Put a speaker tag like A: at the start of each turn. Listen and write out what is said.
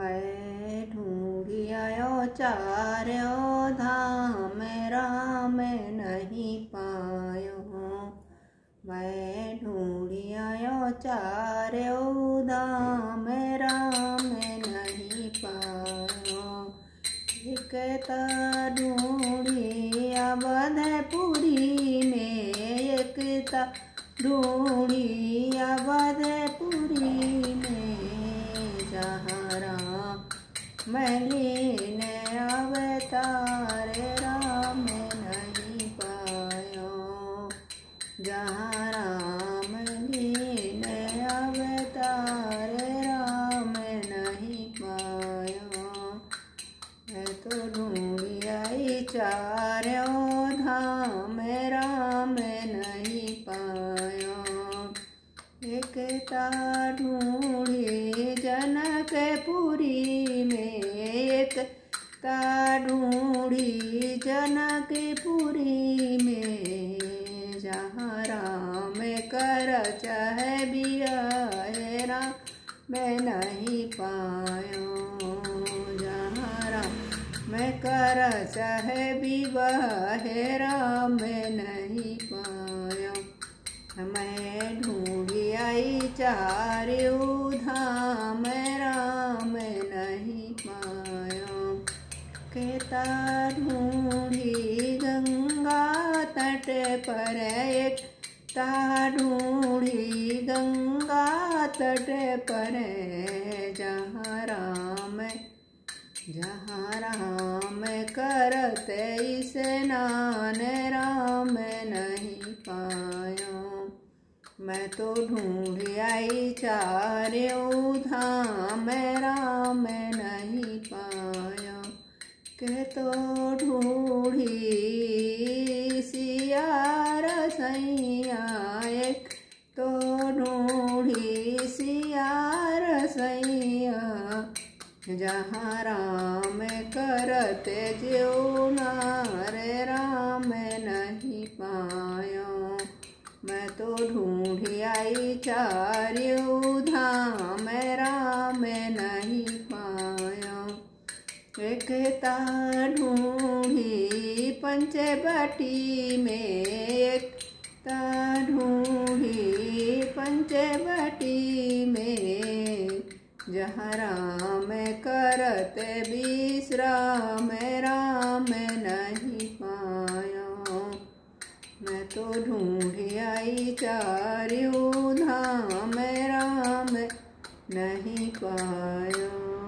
A: मैं ढूंढी आयो चार्यो धाम राम नहीं पायो। मैं ढूंढी आयो चार्यो धाम राम नहीं पायो। एक ढूंढी अवधपुरी में, एक ढूंढी अवधपुरी में, जहाँ राम लीन अवतार राम नहीं पायो। जहाँ राम लीन अवतार राम नहीं पायो। मैं तो ढूंढी आई चारों धाम राम नहीं पायो। एक ढूंढी जनकपुरी में, एक ढूंढी जनकपुरी में, जहाँ राम कर चाहे बियाहे राम मैं नहीं पायो। जहाँ राम कर चाहे विवाह राम नहीं पायो। मैं ढूंढी आई चारों धाम राम नहीं पायो। केता ढूंढी गंगा तट पर, एक ढूंढी गंगा तट पर, जहाँ राम करते स्नान राम नहीं पायो। मैं तो ढूंढी आई चारों धाम राम नहीं पायो। के तो ढूंढी सिया रसैया, एक तो ढूंढी सिया रसैया, जहाँ राम करते जीवनार राम नहीं पायो। मैं तो ढूंढी आई चारों धाम राम नहीं पायो। एक ढूंढी पंचवटी में, एक ढूंढी पंचवटी में, जहाँ राम करते विश्राम राम नहीं पायो। मैं तो ढूंढी आई चारों धाम राम नहीं पायो।